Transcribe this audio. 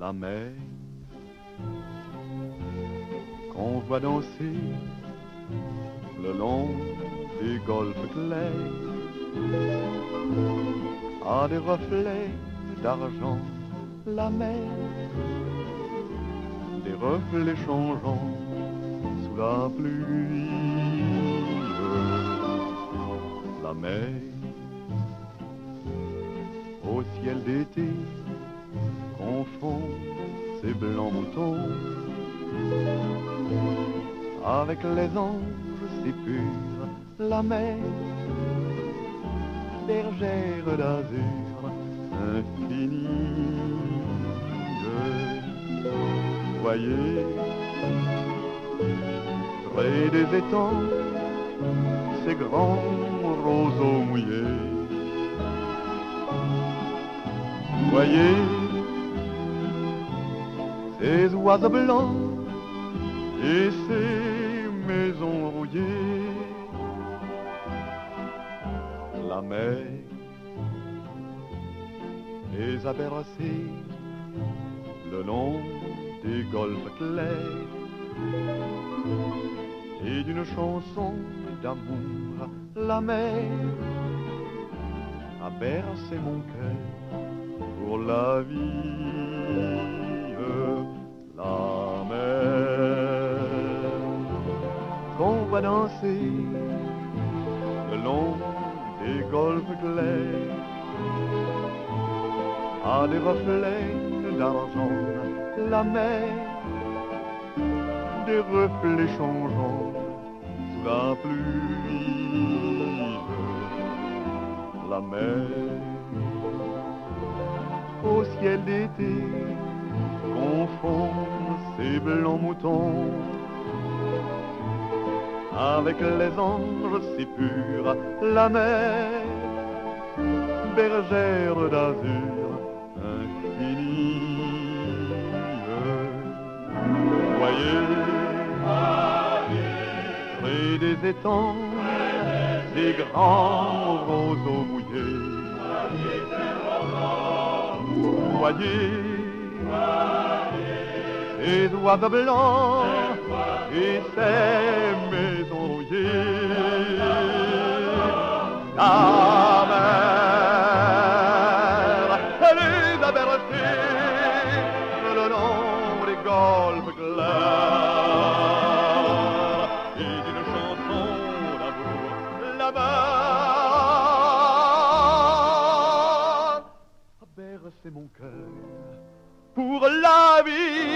la mer qu'on voit danser le long des golfes clairs a des reflets d'argent, la mer, des reflets changeants sous la pluie. La mer au ciel d'été confond ses blancs moutons avec les anges si purs. La mer, bergère d'azur infinie. Voyez, près des étangs, ces grands roseaux mouillés. Voyez, ces oiseaux blancs et ces maisons rouillées. La mer les a bercés le long des golfes clairs et d'une chanson d'amour. La mer a bercé mon cœur pour la vie. La mer qu'on voit danser le long des golfes clairs a des reflets d'argent. La mer, des reflets changeants sous la pluie. La mer au ciel d'été confond ses blancs moutons avec les anges si purs. La mer, bergère d'azur infinie. Voyez, près des étangs, des grands roseaux mouillés. Voyez, ces oiseaux blancs et ces maisons rouillées. La mer, elle les a bercés le long des golfes clairs et d'une chanson d'amour. La mer a bercé mon cœur pour la vie.